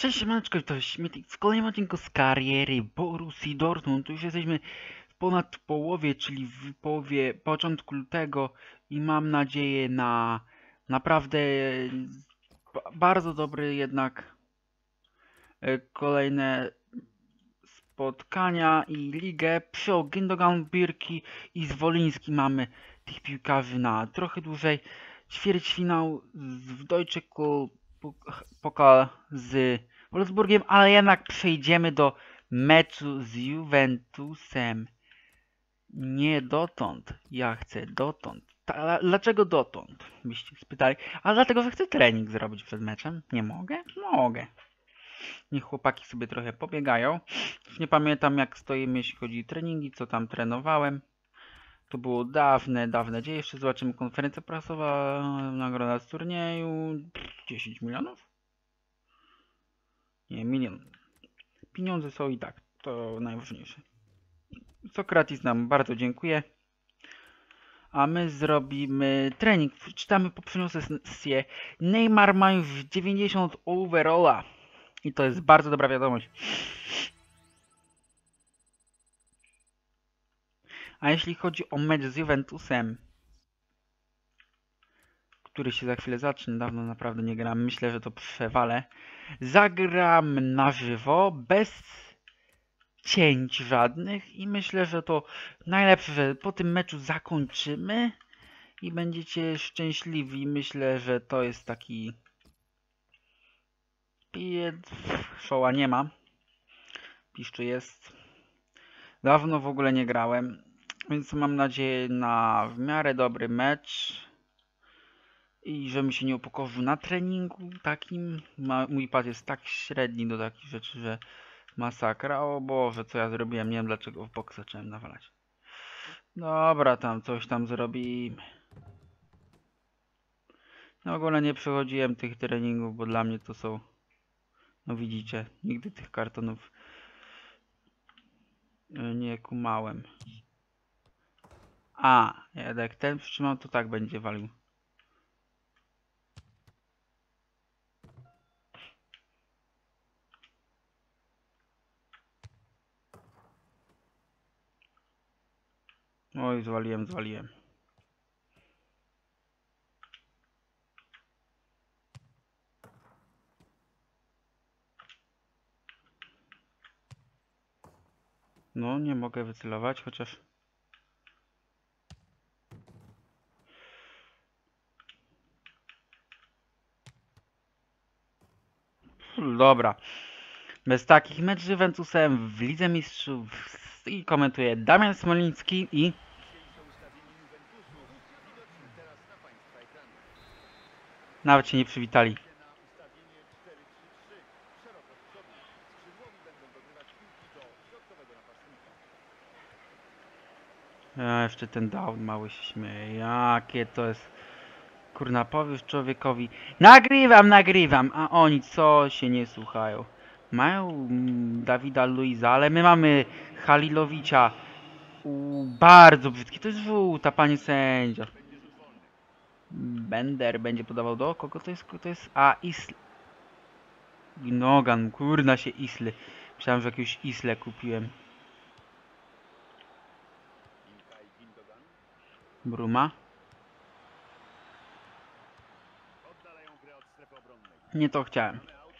Cześć siemaneczko, to jest Śmietnik w kolejnym odcinku z kariery Borussii Dortmund. Tu już jesteśmy w ponad połowie, czyli w połowie, początku lutego i mam nadzieję na naprawdę bardzo dobry jednak kolejne spotkania i ligę. Przy Gündogan, Birki i Zwoliński mamy tych piłkarzy na trochę dłużej. Ćwierćfinał w Deutsche Pokal z Wolfsburgiem, ale jednak przejdziemy do meczu z Juventusem. Nie dotąd. Ja chcę dotąd. Dlaczego dotąd? Byście spytali. A dlatego, że chcę trening zrobić przed meczem. Nie mogę? Mogę. Niech chłopaki sobie trochę pobiegają. Już nie pamiętam jak stoimy, jeśli chodzi o treningi, co tam trenowałem. To było dawne dzieje. Jeszcze zobaczymy konferencję prasową. Nagroda z turnieju. 10 milionów? Nie, milion. Pieniądze są i tak. To najważniejsze. Sokratis nam bardzo dziękuję. A my zrobimy trening. Czytamy poprzednią sesję. Neymar ma już 90 overalla. I to jest bardzo dobra wiadomość. A jeśli chodzi o mecz z Juventusem, który się za chwilę zacznie, dawno naprawdę nie gram, myślę, że to przewalę. Zagram na żywo, bez cięć żadnych i myślę, że to najlepsze, że po tym meczu zakończymy i będziecie szczęśliwi. Myślę, że to jest taki... Szoła nie ma. Piszczy jest. Dawno w ogóle nie grałem, więc mam nadzieję na w miarę dobry mecz i żebym się nie upokorzył na treningu takim. Mój pad jest tak średni do takich rzeczy, że masakra. O Boże, co ja zrobiłem? Nie wiem dlaczego w bok zacząłem nawalać. Dobra, tam coś tam zrobimy. No w ogóle nie przechodziłem tych treningów, bo dla mnie to są... No widzicie, nigdy tych kartonów nie kumałem. A, jak ten przytrzymam, to tak będzie walił. Oj, zwaliłem. No, nie mogę wycelować, chociaż... Dobra. Bez takich mecz z Juventusem w Lidze Mistrzów i komentuje Damian Smoliński i... Nawet się nie przywitali. Jeszcze ten down mały się śmieje. Jakie to jest... Kurna, powiesz człowiekowi... Nagrywam! A oni co się nie słuchają? Mają Dawida Luiza, ale my mamy Halilowicza. Bardzo brzydki. To jest żółta, panie sędzio. Bender będzie podawał do kogo to jest? Kogo to jest? A, Isl. Nogan, kurna się Isly. Myślałem, że jakiegoś Isle kupiłem. Bruma. Nie to chciałem.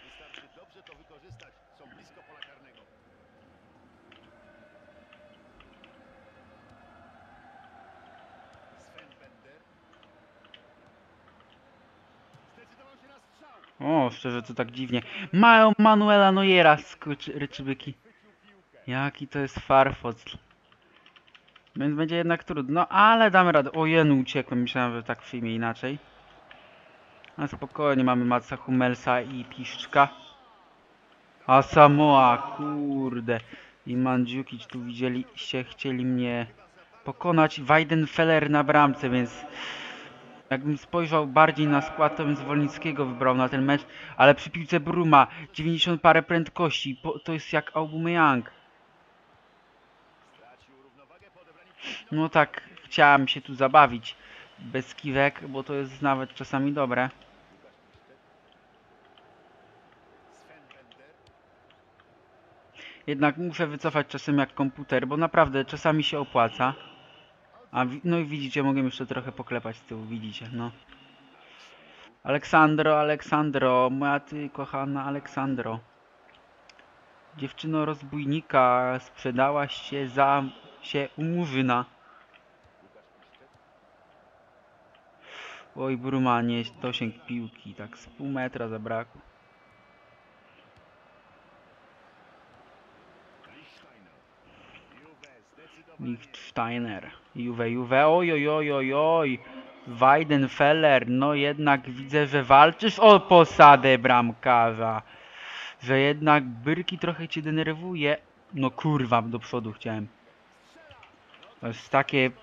O, szczerze to tak dziwnie. Mają Manuela Neuera, ryczybyki. Jaki to jest farfocl. Więc będzie jednak trudno, ale damy radę. O jenu, uciekłem, myślałem, że tak przyjmie inaczej. A spokojnie, mamy Matsa Hummelsa i Piszczka. A Samoa, kurde. I Mandzukic tu chcieli mnie pokonać. Weidenfeller na bramce, więc... Jakbym spojrzał bardziej na skład, to bym Zwolnickiego wybrał na ten mecz, ale przy piłce Bruma 90 parę prędkości, to jest jak Aubameyang. No tak, chciałem się tu zabawić bez kiwek, bo to jest nawet czasami dobre. Jednak muszę wycofać czasem jak komputer, bo naprawdę czasami się opłaca. No i widzicie, mogę jeszcze trochę poklepać z tyłu, widzicie, no. Aleksandro, Aleksandro, moja ty kochana Aleksandro. Dziewczyno rozbójnika, sprzedałaś się u Murzyna. Oj, Brumanie, dosięg piłki, tak z pół metra zabrakło. Lichtsteiner, Juve, oj, oj, oj, oj, oj. Weidenfeller, no jednak widzę, że walczysz o posadę bramkarza. Że jednak Byrki trochę cię denerwuje. No kurwa, do przodu chciałem. To jest takie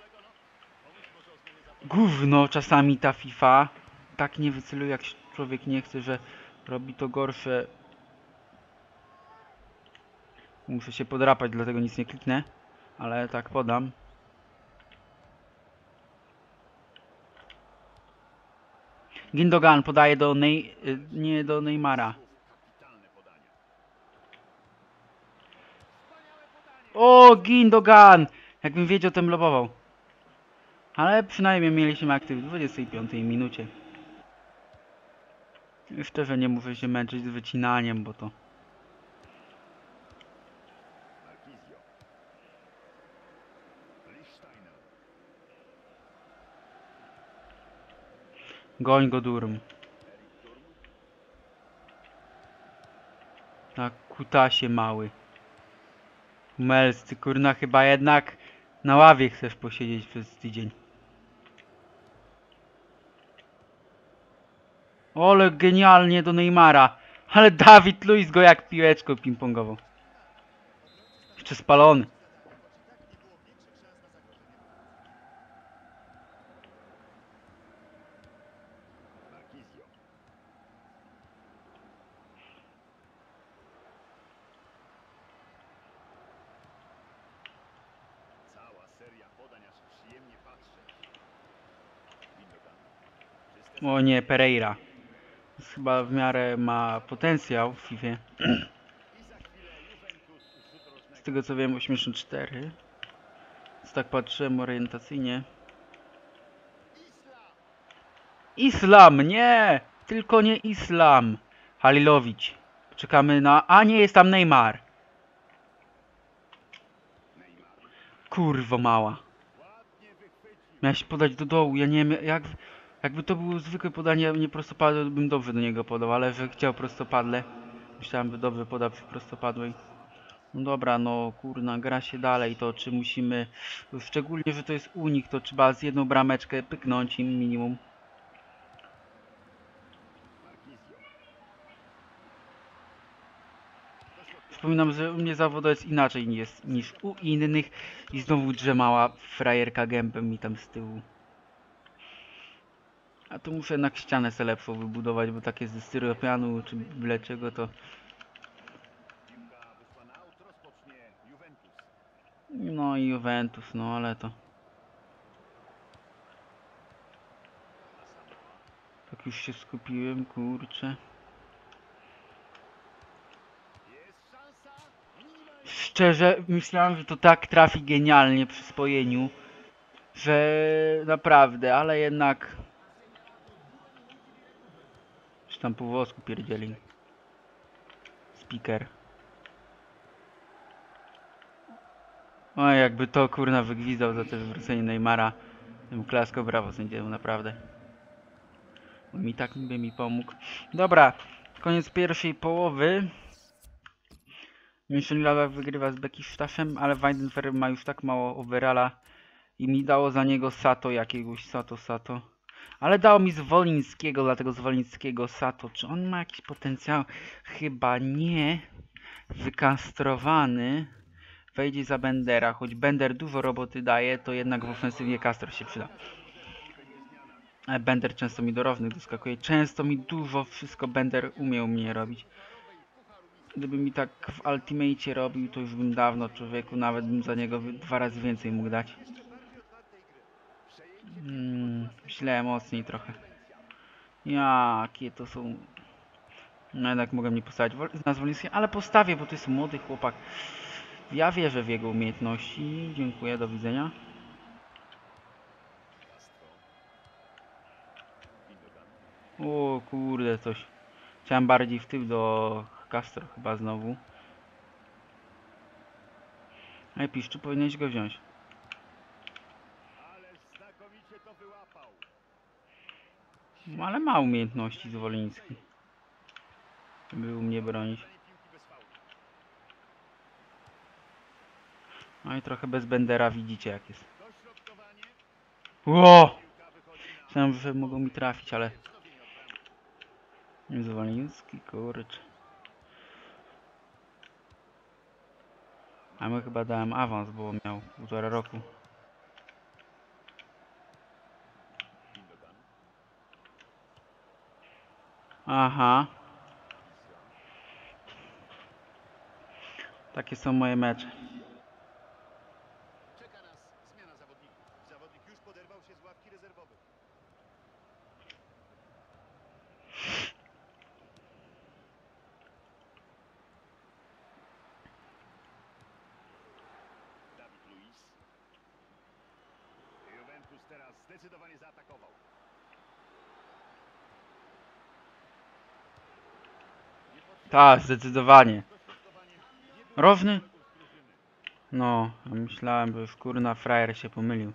gówno czasami ta FIFA. Tak nie wyceluje, jak człowiek nie chce, że robi to gorsze. Muszę się podrapać, dlatego nic nie kliknę. Ale tak podam. Gindogan podaje do nie do Neymara. O, Gindogan! Jakbym wiedział, to bym lobował. Ale przynajmniej mieliśmy aktyw w 25 minucie. Szczerze nie muszę się męczyć z wycinaniem, bo to... Goń go Durm. Na kutasie mały. Mels, ty kurna chyba jednak na ławie chcesz posiedzieć przez tydzień. Ole genialnie do Neymara. Ale Dawid Luiz go jak piłeczką ping-pongową. Jeszcze spalony. O nie, Pereira. Chyba w miarę ma potencjał w FIFA. Z tego co wiem 84. Więc tak patrzyłem orientacyjnie. Islam, nie! Tylko nie Islam. Halilowicz. Czekamy na... A nie, jest tam Neymar. Kurwo mała. Miałeś podać do dołu, ja nie wiem jak... Jakby to było zwykłe podanie, nie prostopadłe, to bym dobrze do niego podał, ale że chciał prostopadle. Myślałem, że dobrze poda przy prostopadłej. No dobra, no kurna, gra się dalej, to czy musimy... Szczególnie, że to jest unik, to trzeba z jedną brameczkę pyknąć im minimum. Przypominam, że u mnie zawoda jest inaczej niż u innych i znowu drzemała frajerka gębę mi tam z tyłu. A tu muszę jednak ścianę sobie lepszą wybudować, bo takie ze styropianu czy byle czego to... No i Juventus, no ale to... Tak już się skupiłem, kurczę. Szczerze, myślałem, że to tak trafi genialnie przy spojeniu, że naprawdę, ale jednak... Czy tam po włosku pierdzieli. Speaker. O, jakby to kurna wygwizdał za to wywrócenie Neymara. Tym klasko brawo sędziemu, naprawdę. On by mi pomógł. Dobra, koniec pierwszej połowy. Mönchengladbach wygrywa z Besiktasem, ale Weidenfeller ma już tak mało overalla i mi dało za niego Sato jakiegoś, Sato. Ale dało mi Zwolińskiego, dlatego Zwolińskiego Sato. Czy on ma jakiś potencjał? Chyba nie. Wykastrowany. Wejdzie za Bendera, choć Bender dużo roboty daje, to jednak w ofensywie Castro się przyda. Bender często mi do równych doskakuje. Często mi dużo wszystko Bender umiał mnie robić. Gdyby mi tak w Ultimate robił, to już bym dawno człowieku, nawet bym za niego 2 razy więcej mógł dać. Źle, mocniej trochę. Jakie to są No jednak mogę nie postawić na Zwolińskiego, ale postawię, bo to jest młody chłopak. Ja wierzę w jego umiejętności. Dziękuję, do widzenia. O kurde, coś. Chciałem bardziej w tył do Castro chyba znowu. Ej, Piszczu, powinieneś go wziąć. No, ale ma umiejętności Zwoliński. Był mnie bronić. No i trochę bez Bendera widzicie jak jest. Ło! Myślałem, że mogą mi trafić, ale... Zwoliński, kurczę. A my chyba dałem awans, bo miał 1,5 roku. Aha. Takie są moje mecze. Czeka nas zmiana zawodników. Zawodnik już poderwał się z ławki rezerwowych. Dawid Luiz. Juventus teraz zdecydowanie zaatakował. Tak, zdecydowanie. Równy? No, myślałem, że już kurna frajer się pomylił.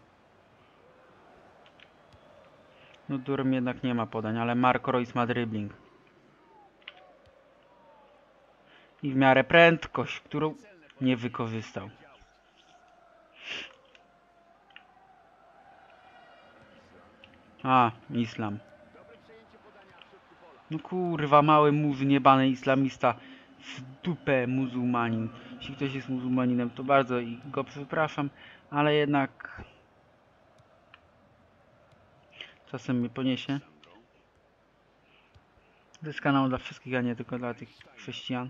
No Durm jednak nie ma podań, ale Marco Reus ma dribbling. I w miarę prędkość, którą nie wykorzystał. A, Islam. No kurwa, mały murzyn, jebany islamista. W dupę muzułmanin. Jeśli ktoś jest muzułmaninem, to bardzo i go przepraszam, ale jednak... Czasem mnie poniesie. To jest kanał dla wszystkich, a nie tylko dla tych chrześcijan.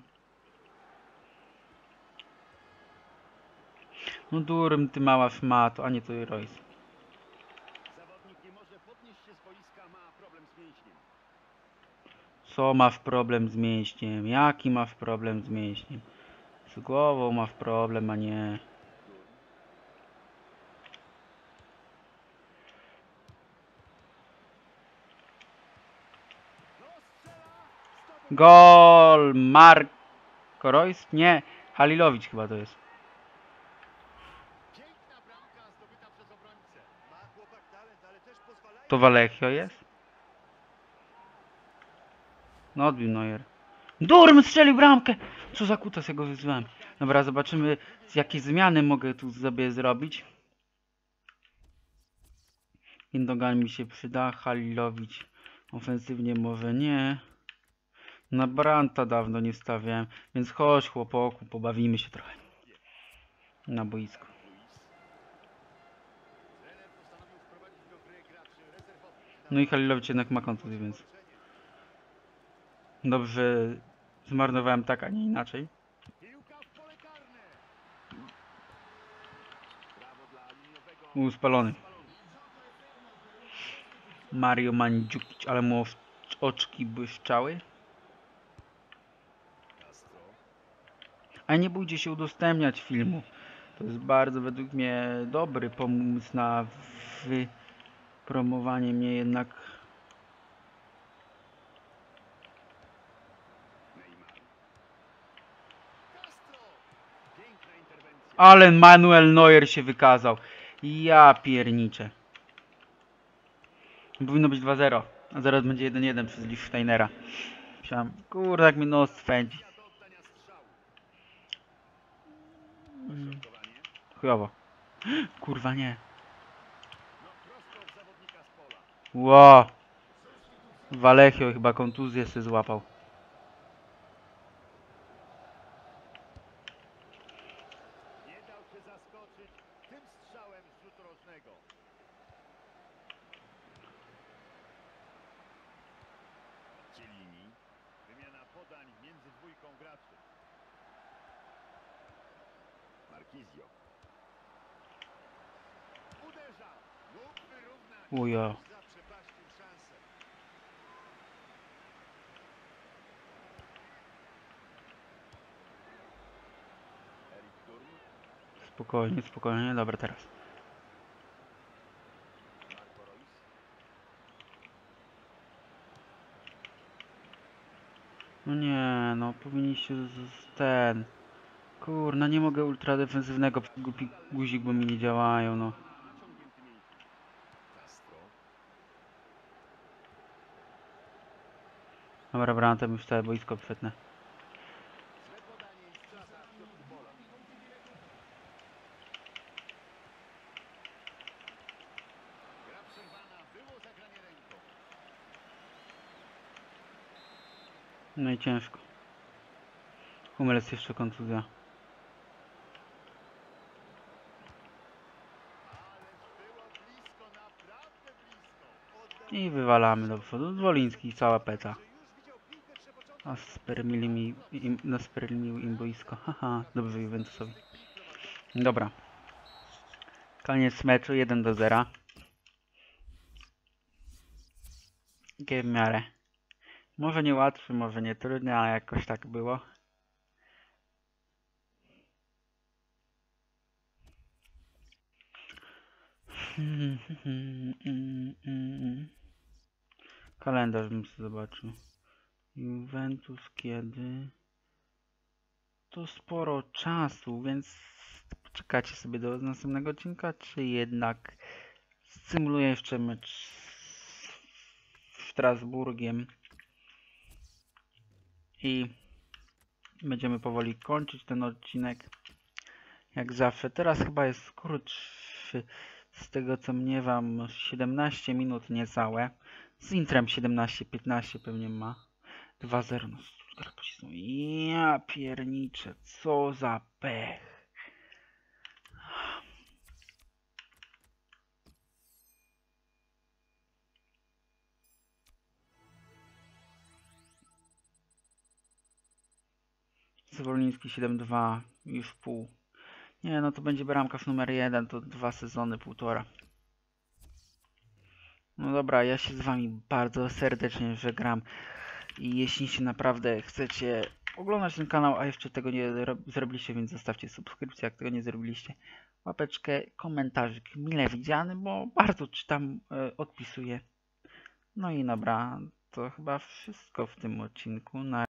No Durm, ty mała szmato, a nie to Reus. Zawodnik nie może podnieść się z boiska, ma problem z mięśniem. Co masz problem z mięśniem? Jaki masz problem z mięśniem? Z głową masz problem, a nie... Gol! Marco Reus? Nie, Halilowicz chyba to jest. Piękna bramka zdobyta przez obrońcę. Ma chłopak talent, ale też pozwalają... To Valechio jest? No odbił Neuer. Durm strzelił bramkę! Co za kutas, ja go wyzwałem. Dobra, zobaczymy jakie zmiany mogę tu sobie zrobić. Gindogan mi się przyda, Halilowicz ofensywnie może nie. Na Branta dawno nie stawiałem, więc chodź chłopoku, pobawimy się trochę. Na boisku. Trener postanowił wprowadzić do gry graczy rezerwowych. No i Halilowicz jednak ma kontuzję, więc... Dobrze zmarnowałem tak, a nie inaczej. Piłka w pole karne. Brawo dla liniowego. Spalony. Mario Mandzukic, ale mu oczki błyszczały. A nie bójcie się udostępniać filmu. To jest bardzo według mnie dobry pomysł na wypromowanie mnie jednak. Castro. Piękna interwencja. Ale Manuel Neuer się wykazał. Ja pierniczę. Powinno być 2-0, a zaraz będzie 1-1 przez Lichtsteinera. Myślałem, kurde, jak mi nos swędzi. Do oddania strzału. Chujowo. Kurwa nie. No prosto w zawodnika z pola. Ło. Valechio chyba kontuzję sobie złapał. Nie dał się zaskoczyć tym strzałem z rzutu rożnego. Cielini. Wymiana podań między dwójką graczy. Marquisio. Uderza. Mógł wyrównać. Ujo. Zaprzepaścił szansę. Spokojnie, spokojnie. Dobra, teraz. Marco Reus. No nie, no powinniście ten... Kurna, nie mogę ultra defensywnego głupi guzik, bo mi nie działają, no. Naciągnięty mięśnie. Castro. Dobra, brantem już całe boisko przetnę. Złe podanie i strata w środku pola. Gra przerwana, było zagranie ręką. No i ciężko. Hummels jeszcze kontuzja. Ależ było blisko, naprawdę blisko. Oddał I wywalamy do przodu. Zwoliński i cała peca. że już widział piłkę przy początku. Nasperlił im boisko. Haha, dobrze Juventusowi. Dobra. Koniec meczu 1-0. Takie w miarę. Może nie łatwy, może nie trudny, ale jakoś tak było. Kalendarz bym sobie zobaczył. Juventus kiedy? To sporo czasu, więc poczekacie sobie do następnego odcinka, czy jednak symuluję jeszcze mecz z Strasburgiem i będziemy powoli kończyć ten odcinek. Jak zawsze. Teraz chyba jest krótszy z tego co mniemam, 17 minut niecałe. Z Intrem 17-15 pewnie ma. 2-0 no Stuttgart pocisnął. Ja pierniczę, co za pech. Zwoliński 7-2, już w pół. Nie, no to będzie bramkarz numer 1, to 2 sezony, 1,5. No dobra, ja się z wami bardzo serdecznie żegnam. I jeśli się naprawdę chcecie oglądać ten kanał, a jeszcze tego nie zrobiliście, więc zostawcie subskrypcję, jak tego nie zrobiliście. Łapeczkę, komentarzyk mile widziany, bo bardzo czytam, odpisuję. No i dobra, to chyba wszystko w tym odcinku.